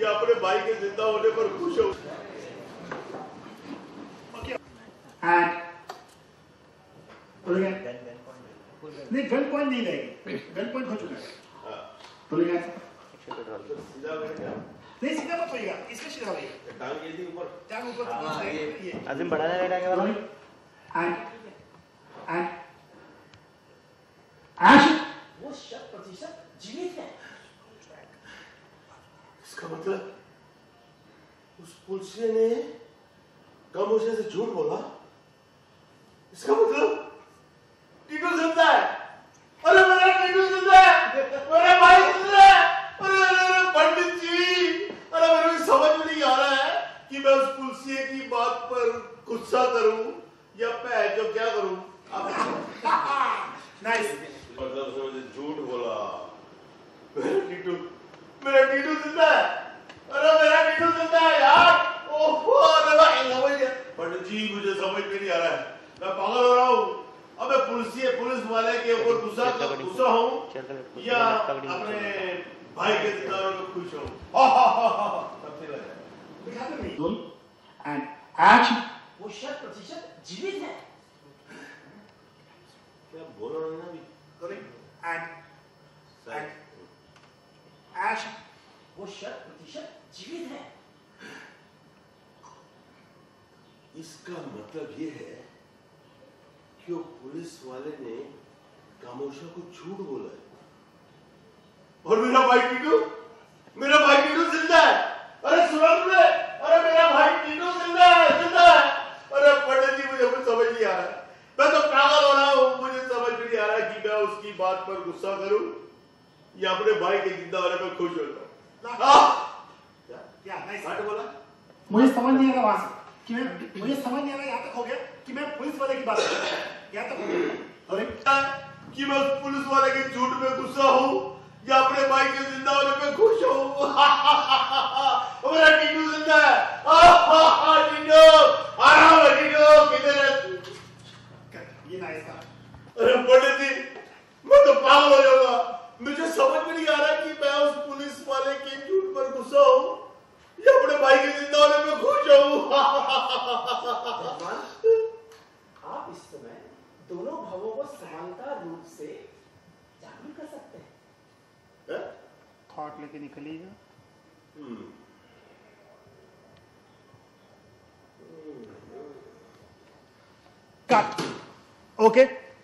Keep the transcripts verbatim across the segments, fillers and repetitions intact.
या अपने भाई के जिंदा होने पर खुश हो। And नहीं गन पॉइंट नहीं रहेगी, गन पॉइंट हो चुका है। बोलेगा सीधा बैठा नहीं, सीधा मत होइएगा, इसमें सीधा होइएगा। टांग ये थी ऊपर, टांग ऊपर हाँ, ये ये आजिम बढ़ा दे बेटा के वाला। And and action। वो शत प्रतिशत जीवित है। इसका मतलब उस पुलिस ने खामोशी से झूठ बोला। इसका मतलब टीटू जिंदा है। अरे मेरा टीटू जिंदा है, मेरा भाई जिंदा है। अरे अरे पंडित जी, अरे मेरे को समझ में नहीं आ रहा है कि मैं उस पुलिसिये की बात पर गुस्सा करूं या मैं जो क्या करूं। नाइस। मतलब उसने झूठ बोला। मेरा टीटू, मेरा टीटू जिंदा है। अरे मेरा टीटू जिंदा है यार। ओहो, अरे भाई समझ गया। पंडित जी मुझे समझ में नहीं आ रहा है, मैं पागल हो रहा हूँ। अब मैं पुलिस पुलिस वाले के ऊपर गुस्सा गुस्सा हूँ या अपने भाई के जिंदा होने में खुश हूँ। सबसे लगा। And action। वो शत प्रतिशत जीवित है। क्या बोल रहा हूँ ना अभी? And and action। वो शत प्रतिशत जीवित है। इसका मतलब ये है कि वो पुलिस वाले ने खामोशा को झूठ बोला है और मेरा भाई टीटू, मेरा भाई टीटू जिंदा है। अरे सुना तुमने? अरे मेरा भाई टीटू जिंदा है, जिंदा है। अरे पंडित जी मुझे कुछ समझ नहीं आ रहा है, मैं तो पागल हो रहा हूँ। मुझे समझ में नहीं आ रहा कि मैं उसकी बात पर गुस्सा करूं या अपने भाई के जिंदा होने पर खुश हो जाऊं। क्या क्या नाइस। हट बोला। मुझे समझ नहीं आ रहा वहां से कि मैं मुझे समझ नहीं आ रहा यहाँ तक हो गया कि मैं पुलिस वाले की बात कर रहा हूँ। यहाँ तक हो गया। अरे कि मैं उस पुलिस वाले के झूठ में गुस्सा हूं या अपने भाई के जिंदा होने पे खुश हूं। मेरा टीटू जिंदा है। टीटू, आ रहा हूं टीटू, किधर है? ये नाइस था। अरे पंडित जी, मैं तो पागल हो जाऊंगा। मुझे समझ में नहीं आ रहा कि मैं उस पुलिस वाले के झूठ पर गुस्सा हूं या अपने भाई के जिंदा होने पे खुश हूं। आप इस समय दोनों भावों को समांतर रूप से जागरूक कर सकते हैं। थॉट लेके निकलिएगा। कट। ओके।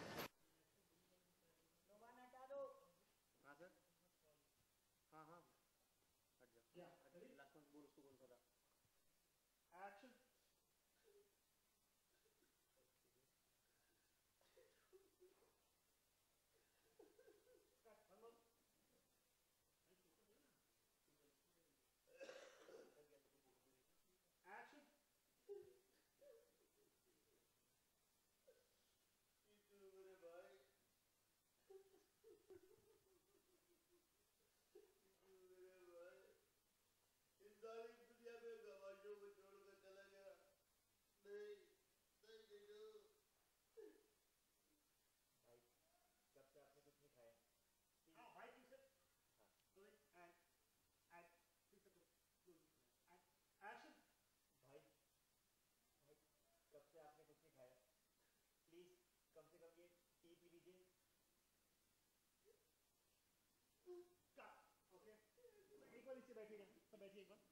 बैठिएगा, सब बैठिए एक बार।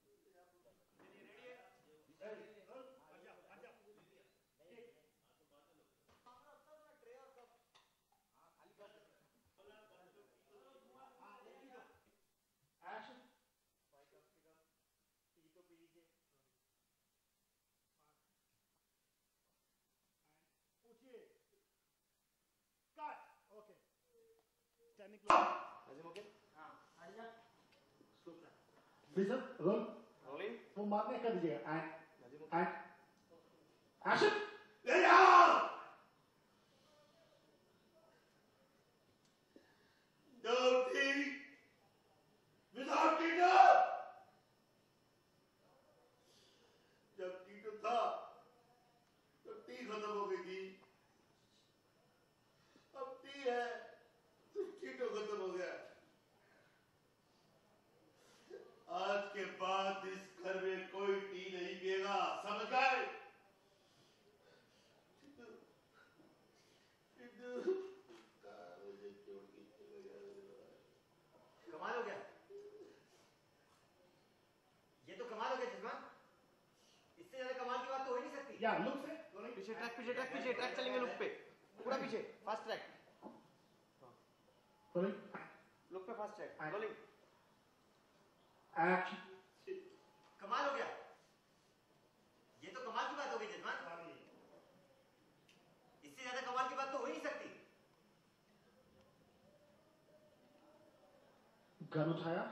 प्लीज रोल रोलिंग वो मारने कर दीजिएगा एंड एंड एक्शन ले जाओ डोंटी विदाउट टीटू जब टीटू था तो टी खत्म हो गई थी अब टी है तो टीटू खत्म हो गया आज के बाद या लुक से रोलिंग पीछे ट्रैक पीछे ट्रैक पीछे ट्रैक चलेंगे लुक पे पूरा पीछे फास्ट ट्रैक रोलिंग लुक पे फास्ट ट्रैक रोलिंग एक्शन कमाल हो गया। ये तो कमाल की बात हो गई जजमान। इससे ज्यादा कमाल की बात तो हो ही नहीं सकती। गन उठाया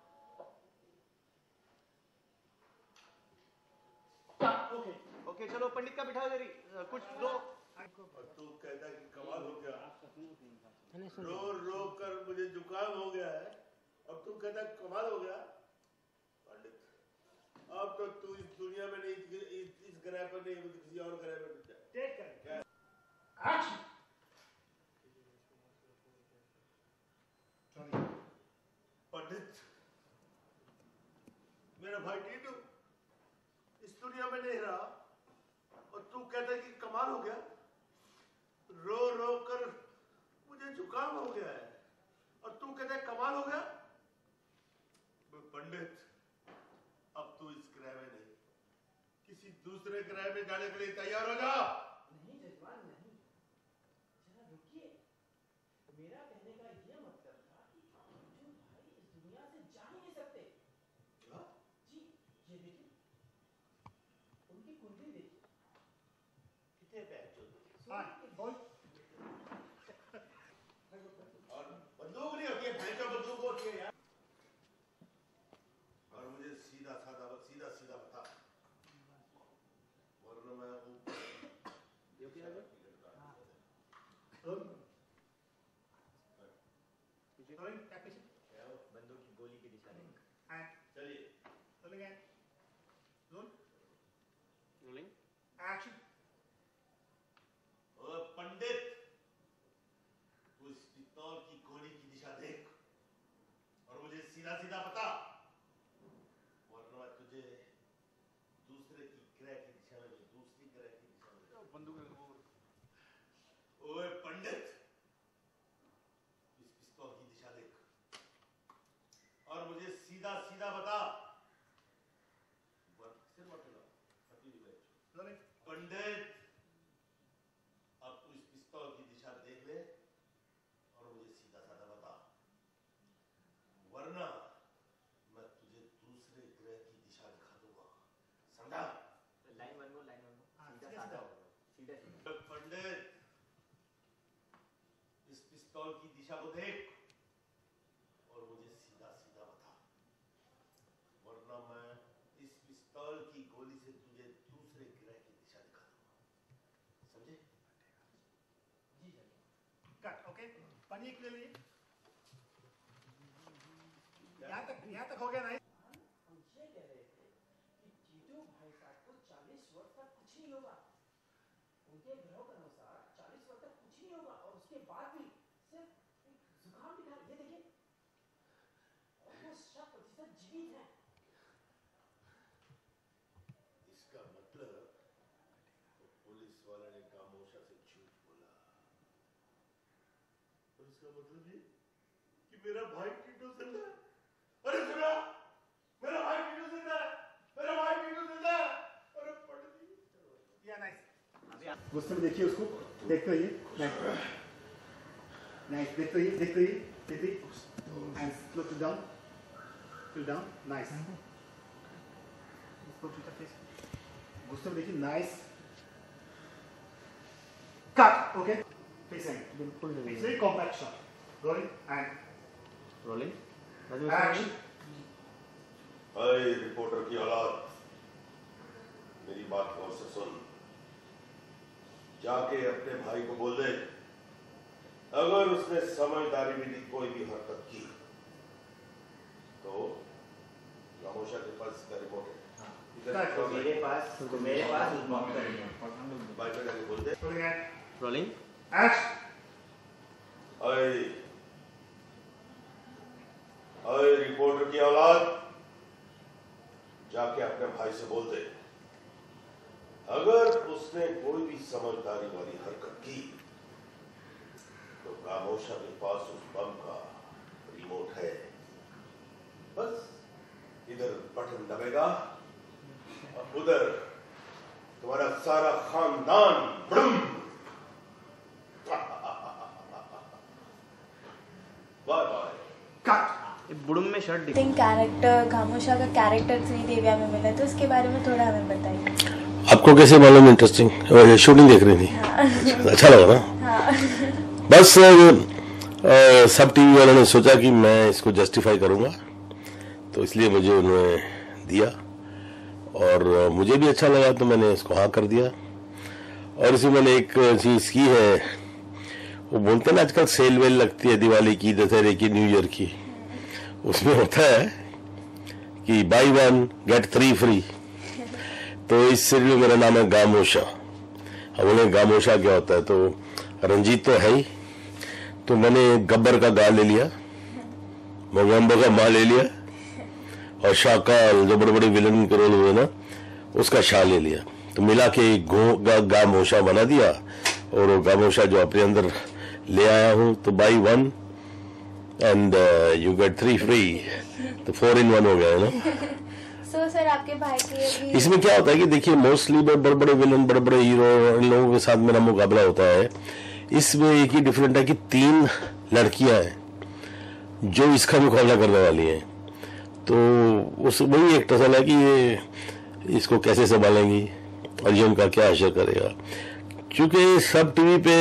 ओके ओके चलो पंडित का बिठाओ जरी कुछ दो और तू कहता है कि कमाल हो गया, रो रो कर मुझे जुकाम हो गया है, अब तू कहता है कमाल हो गया। पंडित, अब तो तू इस दुनिया में नहीं, इस, इस ग्रह पर नहीं, किसी और ग्रह पर जा। टेक कर एक्शन चलिए पंडित, मेरा भाई टीटू इस दुनिया में नहीं रहा और तू कहता है कि कमाल हो गया। रो रो कर मुझे जुकाम हो गया है और तू कहता है कमाल हो गया। पंडित, अब तू इस ग्रह में नहीं, किसी दूसरे ग्रह में जाने के लिए तैयार हो जा। नहीं जजमान नहीं, जरा रुकिए। मेरा कहने का यह मतलब था कि जो भाई इस दुनिया से जा ही नहीं सकते। क्या? जी ये देखिए, उनकी कुंडली देखिए। कितने पैर जो हां बोल और बंदूक नहीं होती है, भैंसा बंदूक होती है यार। और मुझे सीधा साधा सीधा सीधा बता, वरना मैं पीछे रोलिंग टैप पीछे बंदूक की गोली की दिशा देख। एंड चलिए rolling and roll rolling action और पंडित, तू इस पिस्तौल की गोली की दिशा देख और मुझे सीधा सीधा बता, वरना मैं तुझे दूसरे की ग्रह की दिशा में, दूसरी ग्रह की दिशा में बंदूक ओए पंडित, इस पिस्तौल की दिशा देख और मुझे सीधा सीधा बता, सिर मत हिला, फटी हुई है। रोलिंग पंडित, अब तू इस पिस्तौल की दिशा देख ले और मुझे सीधा साधा बता, वरना मैं तुझे दूसरे ग्रह की दिशा दिखा दूंगा, समझा? लाइन वन में लाइन वन में हाँ, सीधा सीधा साधा सीधा। होगा सीधा सीधा। पंडित, इस पिस्तौल की दिशा को देख और मुझे सीधा सीधा बता, वरना मैं इस पिस्तौल की गोली से तुझे दूसरे ग्रह की दिशा दिखा दूंगा, समझे? जी जजमान। कट ओके पनीर के लिए यहाँ तक यहाँ तक हो गया नहीं हम ये कह रहे थे कि टीटू भाई साहब को चालीस वर्ष तक कुछ नहीं होगा। उनके ग्रहों के अनुसार चालीस वर्ष तक कुछ नहीं होगा और उसके बाद भी सिर्फ एक जुकाम भी था। ये देखिए, ऑलमोस्ट शत प्रतिशत जीवित है। इसका मतलब तो पुलिस वाले ने खामोशा से झूठ बोला, और इसका मतलब ये कि मेरा भाई टीटू जिंदा है। अरे सुना, मेरा भाई टीटू जिंदा है, मेरा भाई टीटू जिंदा है। अरे पंडित, या नाइस अभी आप गुस्से में देखिए उसको, देखते रहिए नाइस नाइस देखते रहिए देखते रहिए देखते रहिए and slow to down to down nice इसको टू फेस गुस्से में देखिए नाइस कट ओके फेसिंग बिल्कुल facing compact shot rolling and rolling action अरे रिपोर्टर की औलाद, मेरी बात गौर से सुन, जाके अपने भाई को बोल दे, अगर उसने समझदारी में कोई भी हरकत की तो खामोशा के पास इसका रिपोर्ट है, तो मेरे पास तो मेरे पास उस बॉम्ब का रिपोर्ट। भाई पे जाके बोल दे। रोलिंग एंड रोलिंग एक्शन अरे अरे रिपोर्टर की औलाद, जाके अपने भाई से बोल दे, अगर उसने कोई भी समझदारी वाली हरकत की तो खामोशा के पास उस बम का रिमोट है, बस इधर बटन दबेगा और उधर तुम्हारा सारा खानदान ब्रह्म। Bye bye. कट। बुड़ुम में शर्ट दिख थिंक कैरेक्टर खामोशा का कैरेक्टर श्रीदेविया में मिला, तो उसके बारे में थोड़ा हमें बताइए। आपको कैसे मालूम? इंटरेस्टिंग, शूटिंग देख रही थी। हाँ। अच्छा लगा ना? हाँ। बस आ, सब टीवी वालों ने सोचा कि मैं इसको जस्टिफाई करूंगा, तो इसलिए मुझे उन्होंने दिया और मुझे भी अच्छा लगा, तो मैंने इसको हाँ कर दिया। और इसमें मैंने एक चीज की है, वो बोलते हैं ना आजकल सेल वेल लगती है दिवाली की, दशहरे की, न्यू ईयर की, उसमें होता है कि buy one get three free. तो इस सीरियल में मेरा नाम है गामोशा। अब उन्हें गामोशा क्या होता है, तो रंजीत तो है ही, तो मैंने गब्बर का गा ले लिया, मोगम्बो का माँ ले लिया, और शाकाल जो बड़े बड़े विलन के रोल हुए ना, उसका शाह ले लिया। तो मिला के गो गा, गामोशा बना दिया, और वो गामोशा जो अपने अंदर ले आया हूं, तो buy one and you get three free, तो फोर इन वन हो गया है ना। सो सर आपके भाई के भी इसमें क्या होता है कि देखिए मोस्टली बड़े बड़े विलन, बड़े बड़े हीरो, इन लोगों के साथ मेरा मुकाबला होता है। इसमें एक ही डिफरेंट है कि तीन लड़कियां हैं जो इसका मुकाबला करने वाली हैं, तो उस वही एक टसल है कि ये इसको कैसे संभालेंगी और ये उनका क्या असर करेगा। क्योंकि सब टीवी पे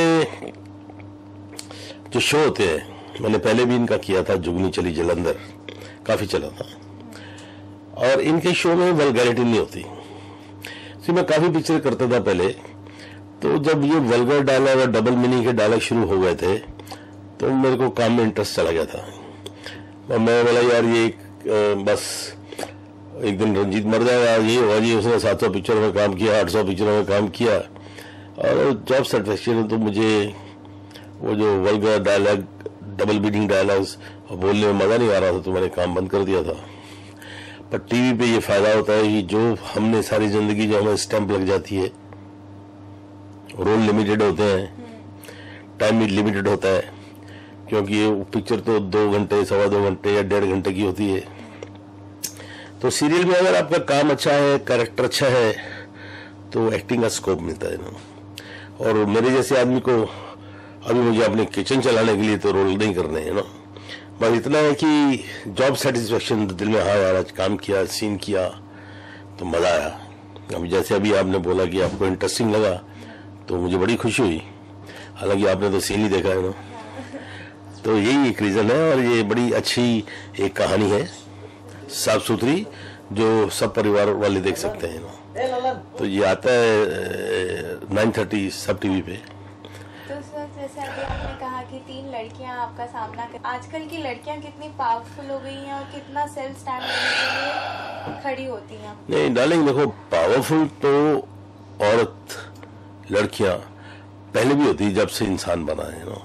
जो शो होते हैं, मैंने पहले भी इनका किया था, जुगनी चली जलंधर, काफी चला था, और इनके शो में वल्गैरिटी नहीं होती। तो मैं काफी पिक्चर करता था पहले, तो जब ये वल्गर डायलॉग और डबल मीनिंग के डायलॉग शुरू हो गए थे, तो मेरे को काम में इंटरेस्ट चला गया था। और मैं बोला यार ये एक, बस एक दिन रंजीत मर जाएगा, ये होगा जी, उसने सात सौ पिक्चरों में काम किया, आठ सौ पिक्चरों में काम किया, और जॉब सेटिस्फेक्शन, तो मुझे वो जो vulgar dialogue, double meaning dialogues बोलने में मजा नहीं आ रहा था, तो मैंने काम बंद कर दिया था। पर टीवी पे ये फायदा होता है कि जो हमने सारी जिंदगी, जो हमें स्टैंप लग जाती है, रोल लिमिटेड होते हैं, टाइम भी लिमिटेड होता है, क्योंकि ये पिक्चर तो दो घंटे, सवा दो घंटे या डेढ़ घंटे की होती है। तो सीरियल में अगर आपका काम अच्छा है, कैरेक्टर अच्छा है, तो एक्टिंग का स्कोप मिलता है ना। और मेरे जैसे आदमी को अभी मुझे अपने किचन चलाने के लिए तो रोल नहीं करने हैं ना, बस इतना है कि जॉब सेटिस्फेक्शन, दिल में हाँ यार आज काम किया, सीन किया, तो मजा आया। अभी जैसे अभी आपने बोला कि आपको इंटरेस्टिंग लगा, तो मुझे बड़ी खुशी हुई, हालांकि आपने तो सीन ही देखा है ना। तो यही एक रीजन है, और ये बड़ी अच्छी एक कहानी है, साफ सुथरी, जो सब परिवार वाले देख सकते हैं ना। तो ये आता है नाइन थर्टी सब टीवी पे। तो सर जैसे अभी आपने कहा कि तीन लड़कियां आपका सामना कर, आजकल की लड़कियां कितनी पावरफुल हो गई हैं और कितना सेल्फ स्टैंड लेने के लिए खड़ी होती हैं। नहीं डार्लिंग, देखो पावरफुल तो औरत, लड़कियां पहले भी होती, जब से इंसान बना है ना।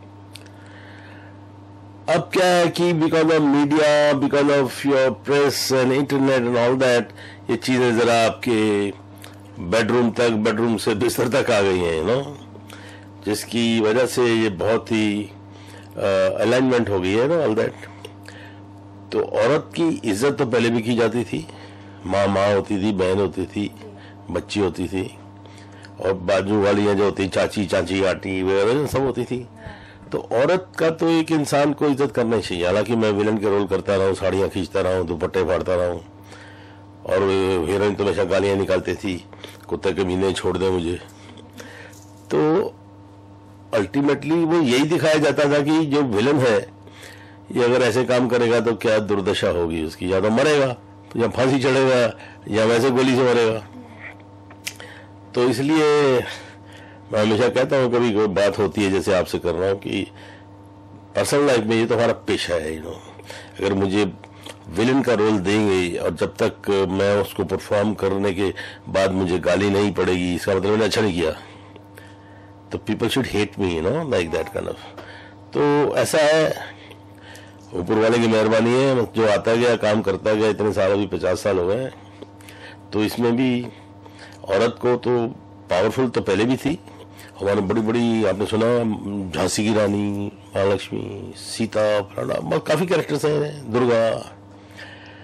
अब क्या है कि because of media, because of your press and internet and all that, ये चीजें जरा आपके बेडरूम तक, बेडरूम से बिस्तर तक आ गई हैं ना, जिसकी वजह से ये बहुत ही अलाइनमेंट हो गई है ना, ऑल दैट। तो औरत की इज्जत तो पहले भी की जाती थी, माँ माँ होती थी, बहन होती थी, बच्ची होती थी, और बाजू वालियां जो होती, चाची चाची आंटी वगैरह सब होती थी। तो औरत का तो एक इंसान को इज्जत करनी चाहिए। हालांकि मैं विलन के रोल करता रहा हूँ, साड़ियाँ खींचता रहा हूँ, दुपट्टे फाड़ता रहा हूँ, और हीरोइन तो हमेशा गालियाँ निकालती थी, कुत्ते के महीने छोड़ दे मुझे। तो अल्टीमेटली वो यही दिखाया जाता था कि जो विलन है ये अगर ऐसे काम करेगा तो क्या दुर्दशा होगी उसकी, या तो मरेगा, या फांसी चढ़ेगा, या वैसे गोली से मरेगा। तो इसलिए मैं हमेशा कहता हूँ, कभी कोई बात होती है जैसे आपसे कर रहा हूँ, कि पर्सनल लाइफ में ये तो हमारा पेशा है, यू नो। अगर मुझे विलन का रोल देंगे और जब तक मैं उसको परफॉर्म करने के बाद मुझे गाली नहीं पड़ेगी, इसका मतलब मैंने अच्छा नहीं किया, तो people should hate me, you know, like that kind of. तो ऐसा है, ऊपर वाले की मेहरबानी है, जो आता गया काम करता गया, इतने साल, अभी पचास साल हो गए। तो इसमें भी औरत को तो पावरफुल तो पहले भी थी, हमारे बड़ी बड़ी, आपने सुना झांसी की रानी, महालक्ष्मी, सीता, फलाना, काफी कैरेक्टर्स हैं, दुर्गा।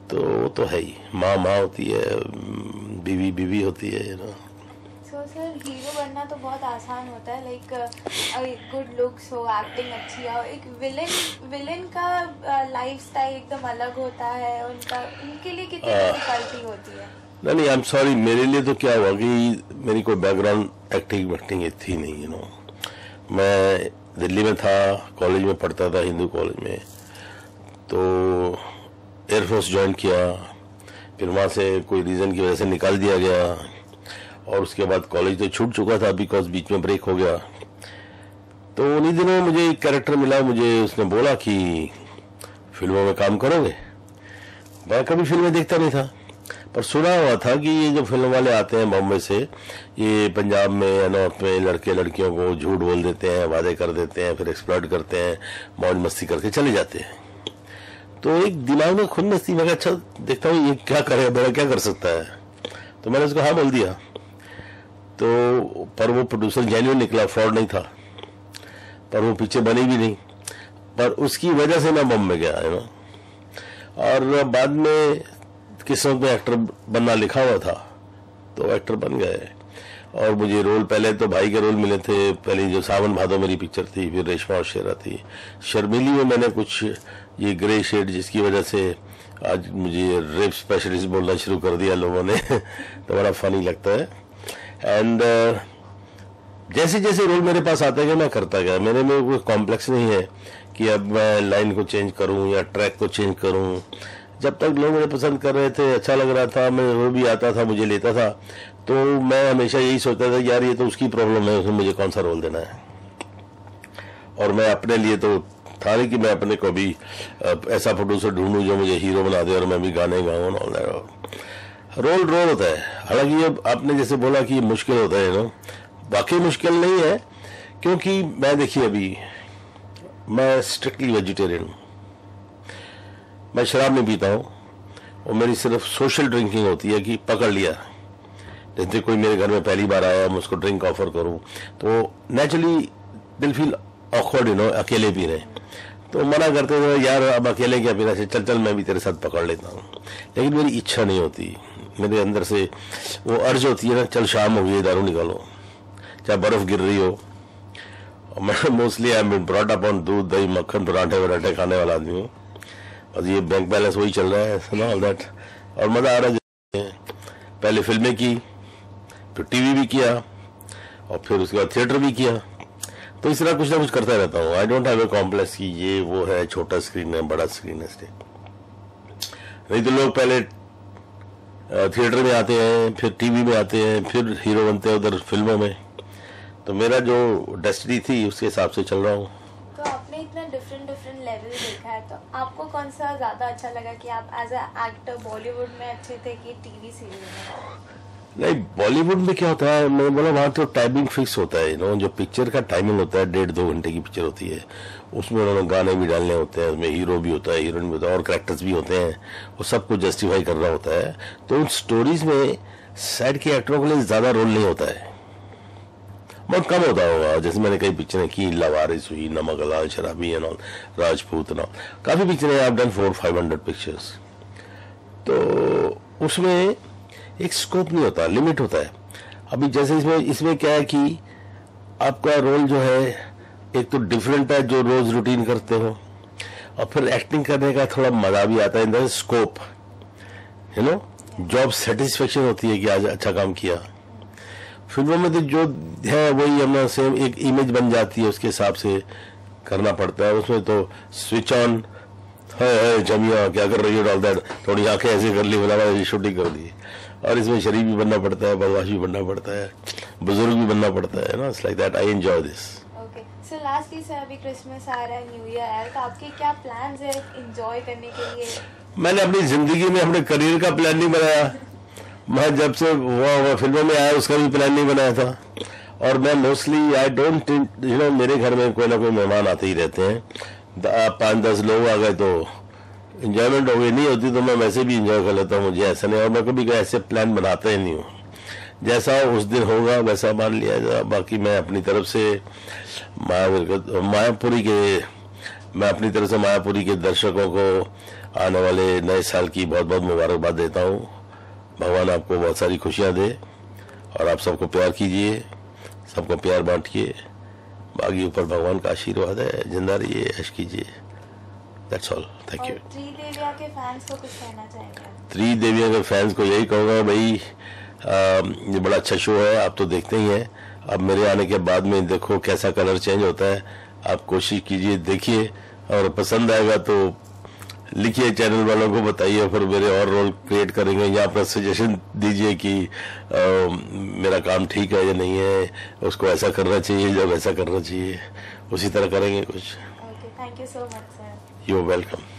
तो वो तो है ही, माँ माँ होती है, बीवी बीवी होती है, you know. So sir hero बनना तो बहुत आसान होता है, लाइक गुड लुक्स हो, एक्टिंग अच्छी हो। एक विलेन विलेन का लाइफस्टाइल एकदम अलग होता है, उनका उनके लिए कितनी डिफिकल्टी होती है? नहीं नहीं, आई एम सॉरी, मेरे लिए तो क्या हुआ कि मेरी कोई बैकग्राउंड एक्टिंग एक्टिंग थी नहीं, यू नो। मैं दिल्ली में था, कॉलेज में पढ़ता था, हिंदू कॉलेज में, तो एयरफोर्स ज्वाइन किया, फिर वहाँ से कोई रीज़न की वजह से निकाल दिया गया, और उसके बाद कॉलेज तो छूट चुका था बिकॉज बीच में ब्रेक हो गया। तो उन्हीं दिनों मुझे एक कैरेक्टर मिला, मुझे उसने बोला कि फिल्मों में काम करोगे। मैं कभी फिल्में देखता नहीं था, पर सुना हुआ था कि ये जो फिल्म वाले आते हैं बॉम्बे से, ये पंजाब में या नॉर्थ में लड़के लड़कियों को झूठ बोल देते हैं, वादे कर देते हैं, फिर एक्सप्लॉइट करते हैं, मौज मस्ती करके चले जाते हैं। तो एक दिमाग में खुन्नस थी, मैं अच्छा देखता हूँ ये क्या करे, मेरा क्या कर सकता है। तो मैंने उसको हाँ बोल दिया। तो पर वो प्रोड्यूसर जेन्युइन निकला, फ्रॉड नहीं था, पर वो पीछे बनी भी नहीं, पर उसकी वजह से मैं बॉम्बे गया, है ना। और बाद में किस्मत में एक्टर बनना लिखा हुआ था, तो एक्टर बन गए। और मुझे रोल, पहले तो भाई के रोल मिले थे, पहले जो सावन भादो मेरी पिक्चर थी, फिर रेशमा और शेरा थी। शर्मिली में मैंने कुछ ये ग्रे शेड, जिसकी वजह से आज मुझे रेप स्पेशलिस्ट बोलना शुरू कर दिया लोगों ने तो बड़ा फनी लगता है। एंड uh, जैसे जैसे रोल मेरे पास आता गया मैं करता गया, मेरे में कोई कॉम्प्लेक्स नहीं है कि अब मैं लाइन को चेंज करूं या ट्रैक को चेंज करूं। जब तक लोग मुझे पसंद कर रहे थे, अच्छा लग रहा था, मैं रोल भी आता था, मुझे लेता था, तो मैं हमेशा यही सोचता था यार ये तो उसकी प्रॉब्लम है, उसमें मुझे कौन सा रोल देना है। और मैं अपने लिए तो था नहीं कि मैं अपने को भी ऐसा प्रोड्यूसर ढूंढूं जो मुझे हीरो बना दे और मैं भी गाने गाऊं। रोल रोल होता है। हालांकि ये आपने जैसे बोला कि मुश्किल होता है ना, बाकी मुश्किल नहीं है, क्योंकि मैं देखिए अभी मैं स्ट्रिक्टली वेजिटेरियन हूँ, मैं शराब नहीं पीता हूँ, और मेरी सिर्फ सोशल ड्रिंकिंग होती है कि पकड़ लिया, जैसे कोई मेरे घर में पहली बार आया, मैं उसको ड्रिंक ऑफर करूँ तो नेचुरली दिल फील ऑकवर्ड, यू नो, अकेले पी रहे, तो मना करते थे यार अब अकेले क्या पीना से, चल चल मैं भी तेरे साथ पकड़ लेता हूँ। लेकिन मेरी इच्छा नहीं होती, मेरे अंदर से वो अर्ज होती है ना, चल शाम हो गई दारू निकालो, चाहे बर्फ गिर रही हो। और मैं mostly I am been brought up on दूध दही मक्खन पराठे वराठे खाने वाला आदमी हूँ, और ये बैंक बैलेंस वही चल रहा है, ऑल दैट। और मजा आ रहा है। पहले फिल्में की, फिर टीवी भी किया, और फिर उसके बाद थिएटर भी किया, तो इस तरह कुछ ना कुछ करता रहता हूँ। I don't have a complex कि ये वो है, छोटा स्क्रीन है बड़ा स्क्रीन है। नहीं तो लोग पहले थिएटर में आते हैं, फिर टीवी में आते हैं, फिर हीरो बनते हैं उधर फिल्मों में। तो मेरा जो डेस्टिनी थी उसके हिसाब से चल रहा हूँ। तो आपने इतना डिफरेंट डिफरेंट लेवल देखा है, तो आपको कौन सा ज्यादा अच्छा लगा कि आप एज अ एक्टर बॉलीवुड में अच्छे थे कि टीवी सीरियल में? नहीं, बॉलीवुड में क्या होता है, मैं बोला वहाँ तो टाइमिंग फिक्स होता है, नो, जो पिक्चर का टाइमिंग होता है डेढ़ दो घंटे की पिक्चर होती है, उसमें उन्होंने गाने भी डालने होते हैं, उसमें हीरो भी होता है, हीरोइन भी होता है, और कैरेक्टर्स भी होते हैं, वो सबको जस्टिफाई करना होता है। तो उन स्टोरीज में साइड के एक्टरों के लिए ज्यादा रोल नहीं होता है, बहुत कम होता होगा। जैसे मैंने कई पिक्चरें की, लवारिस हुई, नमक हलाल, शराबी एंड ऑल, राजपूत ना, काफी पिक्चरें, I have done four five hundred pictures. तो उसमें एक स्कोप नहीं होता, लिमिट होता है। अभी जैसे इसमें इसमें क्या है कि आपका रोल जो है एक तो डिफरेंट है, जो रोज रूटीन करते हो, और फिर एक्टिंग करने का थोड़ा मजा भी आता है, in the scope, you know, job satisfaction होती है कि आज अच्छा काम किया। फिल्मों में तो जो है वही हमने सेम एक इमेज बन जाती है, उसके हिसाब से करना पड़ता है। उसमें तो स्विच ऑन है, जमिया क्या कर रही है, ऑल दैट, थोड़ी आंखें ऐसे कर ली, बना शूटिंग कर दी। और इसमें शरीफ भी बनना पड़ता है, बदमाश भी बनना पड़ता है, बुजुर्ग भी बनना पड़ता है ना, it's like that. I enjoy this. Okay, so lastly sir, अभी क्रिसमस आ रहा है, न्यू ईयर है, तो आपके क्या प्लान्स है एंजॉय करने के लिए? मैंने अपनी जिंदगी में अपने करियर का प्लान नहीं बनाया, मैं जब से वो फिल्मों में आया उसका भी प्लान नहीं बनाया था। और मैं mostly I don't you know, मेरे घर में कोई ना कोई मेहमान आते ही रहते हैं, पाँच दस लोग आ गए तो इंजॉयमेंट हो गई, नहीं होती तो मैं वैसे भी इंजॉय कर लेता हूँ, मुझे ऐसा नहीं। और मैं कभी ऐसे प्लान बनाता ही नहीं हूँ, जैसा उस दिन होगा वैसा मान लिया जाए। बाकी मैं अपनी तरफ से माया मायापुरी के मैं अपनी तरफ से मायापुरी के दर्शकों को आने वाले नए साल की बहुत बहुत मुबारकबाद देता हूँ। भगवान आपको बहुत सारी खुशियाँ दे और आप सबको प्यार कीजिए, सबको प्यार बांटिए। बाकी ऊपर भगवान का आशीर्वाद है, जिंदा रहिए, ऐश कीजिए। That's all, thank you. त्रिदेविया के फैंस को कुछ कहना चाहेंगे? त्रिदेविया के फैंस को यही कहूँगा, भाई ये बड़ा अच्छा शो है, आप तो देखते ही हैं। अब मेरे आने के बाद में देखो कैसा कलर चेंज होता है। आप कोशिश कीजिए, देखिए, और पसंद आएगा तो लिखिए, चैनल वालों को बताइए, फिर मेरे और रोल क्रिएट करेंगे। यहाँ पर सजेशन दीजिए कि आ, मेरा काम ठीक है या नहीं है, उसको ऐसा करना चाहिए या वैसा करना चाहिए, उसी तरह करेंगे कुछ। Okay, thank you so much sir. You are welcome.